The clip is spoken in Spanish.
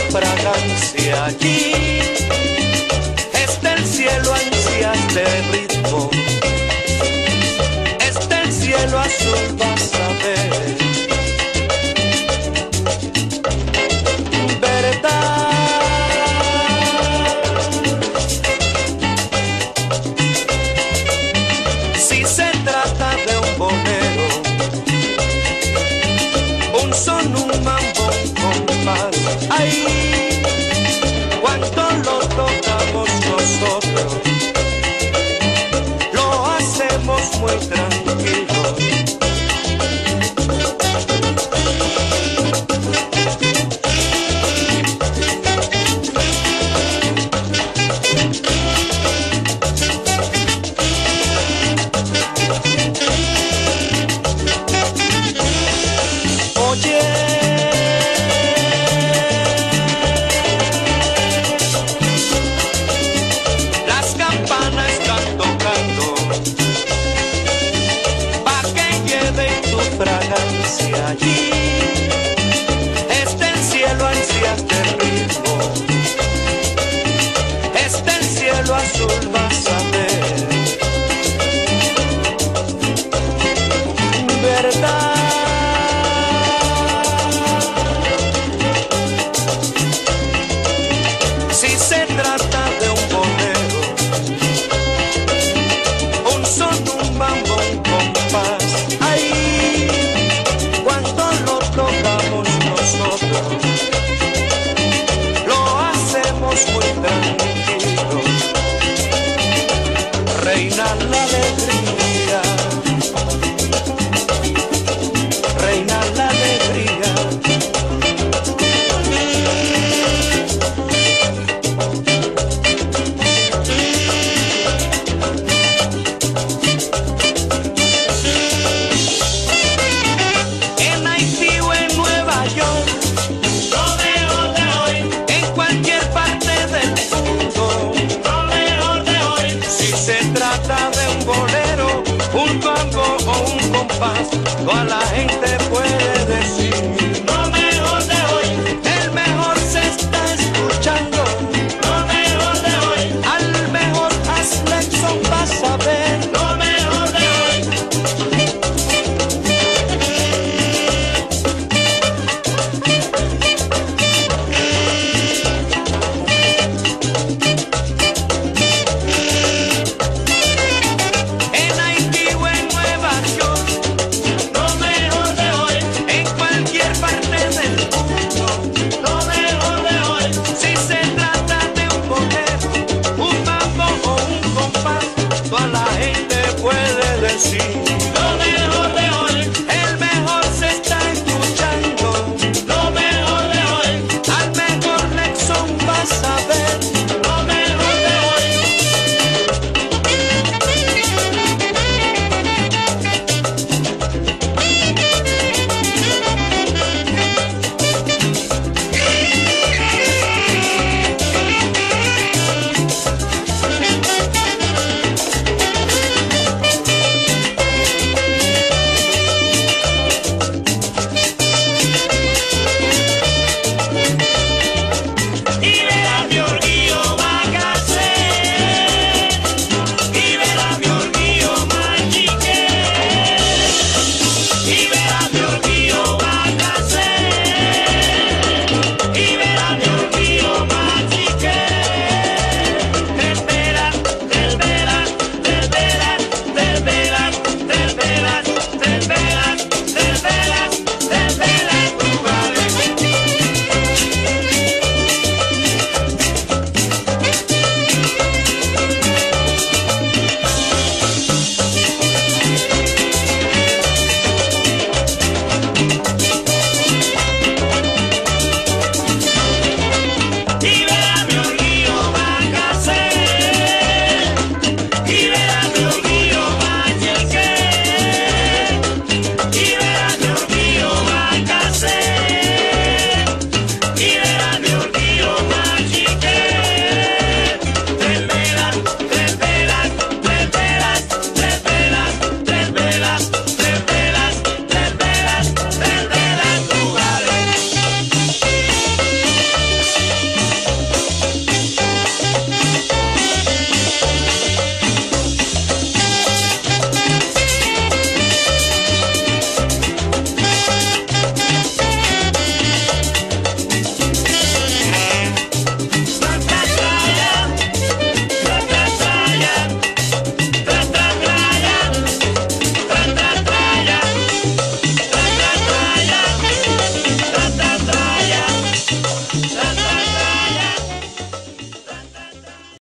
fragancia allí. Está el cielo ansias de ritmo, está el cielo azul, vas a ver. Si se trata de un bolero, un son, un mambo, un compás, ay, cuando lo tocamos nosotros, lo hacemos muy tranquilos. Las campanas están tocando pa' que lleven tu fragancia allí. Está el cielo ansias de ritmo, está el cielo azul, vas a ver. ¿Verdad? Si se trata de un bolero, un son, un mambo, un compás, ahí, cuando lo tocamos nosotros, lo hacemos muy tranquilo. Reina la alegría, reina la alegría. Se trata de un bolero, un tango o un compás, toda la gente